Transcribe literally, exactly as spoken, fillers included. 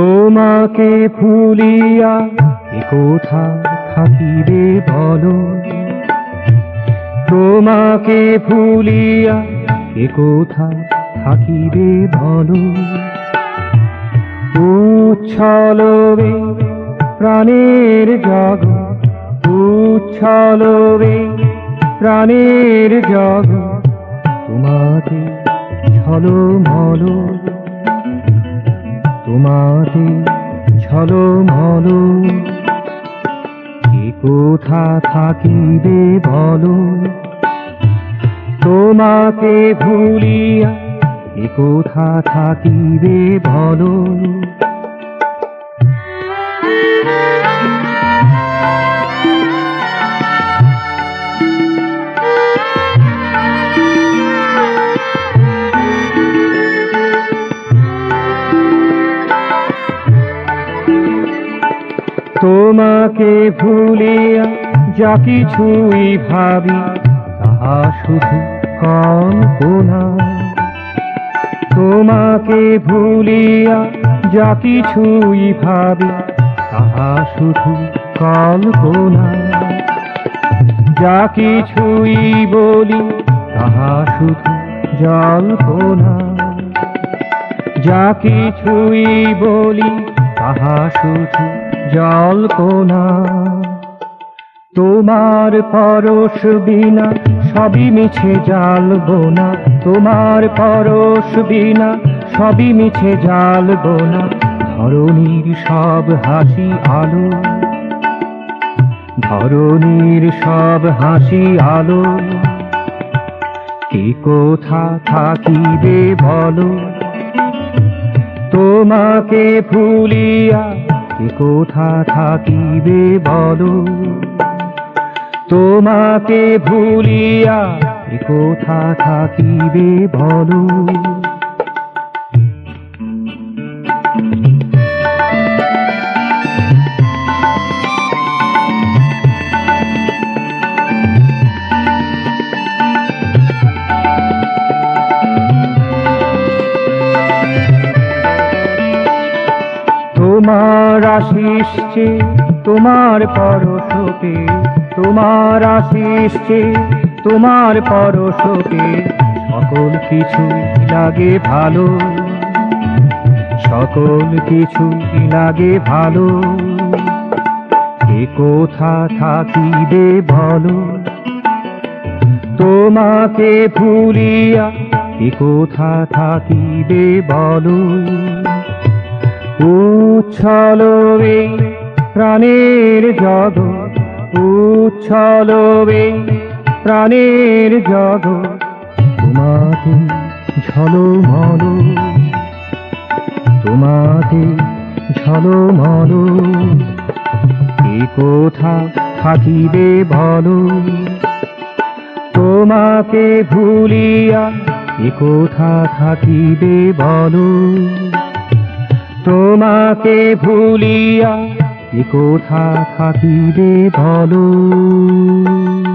তোমাকে ভুলিয়া এ কোথা থাকিবে বলো, তোমাকে ভুলিয়া এ কোথা থাকিবে বলো। উচ্ছলবে প্রাণের জগৎ, উচ্ছলবে প্রাণের জগৎ, তোমাতে ঝলমল, তোমাতে ঝলমল। এ কোথা থাকিবে বলো, তোমাকে ভুলিয়া এ কোথা থাকিবে বলো। তোমাকে ভুলিয়া যা কিছুই ভাবি তাহা শুধু কল্পনা, তোমাকে ভুলিয়া যা কিছুই ভাবি তাহা শুধু কল্পনা। যা কিছুই বলি তাহা শুধু জল্পনা, যা কিছুই বলি তাহা শুধু জল্পনা। তোমার পরশ বিনা সবই মিছে জালবোনা, তোমার পরশ বিনা সবই মিছে জালবোনা। ধরণীর সব হাসি আলো, ধরণীর সব হাসি আলো। এ কোথা থাকিবে বলো, তোমাকে ভুলিয়া এ কোথা থাকিবে বলো। তোমাকে ভুলিয়া এ কোথা থাকিবে বলো। তোমার আশিস চে তোমার পরশকে, তোমার আশিস চে তোমার পরশকে, সকল কিছু লাগে ভালো, সকল কিছু লাগে ভালো। এ কোথা থাকিবে বলো, তোমাকে ভুলিয়া এ কোথা থাকিবে বলো। উচ্ছলবে প্রাণের জগৎ, উচ্ছলবে প্রাণের জগৎ, তোমাতে ঝলমল, তোমাতে ঝলমল। এ কোথা থাকিবে বলো, তোমাকে ভুলিয়া এ কোথা থাকিবে বলো। তোমাকে ভুলিয়া এ কোথা থাকিবে বলো।